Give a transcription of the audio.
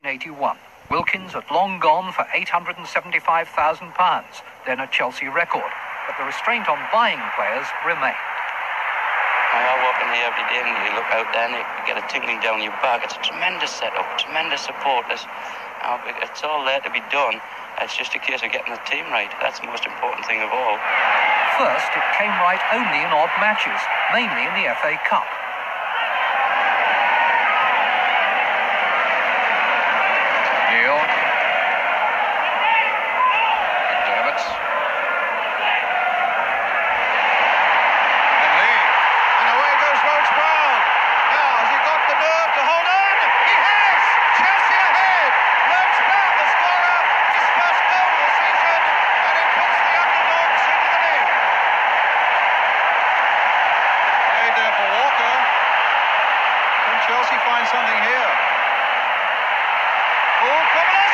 1981. Wilkins had long gone for £875,000, then a Chelsea record, but the restraint on buying players remained. I walk in here every day and you look out there and you get a tingling down your back. It's a tremendous setup, tremendous support. It's all there to be done. It's just a case of getting the team right. That's the most important thing of all. First, it came right only in odd matches, mainly in the FA Cup. Neals. McDermott. And Lee. And away goes Rhoades-Brown. Now, has he got the nerve to hold on? He has! Chelsea ahead! Rhoades-Brown, the scorer, his first goal of the season, and he puts the underdogs into the lead. Played there for Walker. Can Chelsea find something here? Oh, Colin!